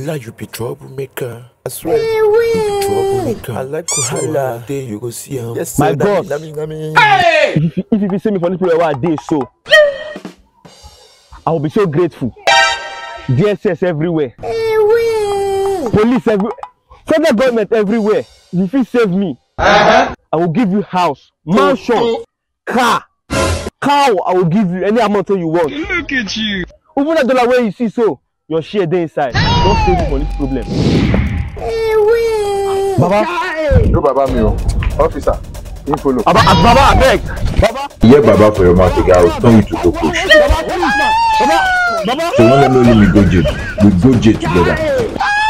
Ola, you be troublemaker. I swear, you be troublemaker. I like Kuhala. Day you go see him. Yes, my boss. Hey! If you see me for this place where I did so, I will be so grateful. DSS everywhere. Police everywhere. Federal government everywhere. If you save me, I will give you house, mansion, car, cow. I will give you any amount you want. Look at you. Even that dollar where you see so, your share there inside. Don't save me for this problem. Baba. No, Baba, me, officer. Follow. Baba, I beg. Baba. Yeah, Baba, for your mouth, I will turn you to cockroach. Baba. So when I know you, we go jail. We go jail together.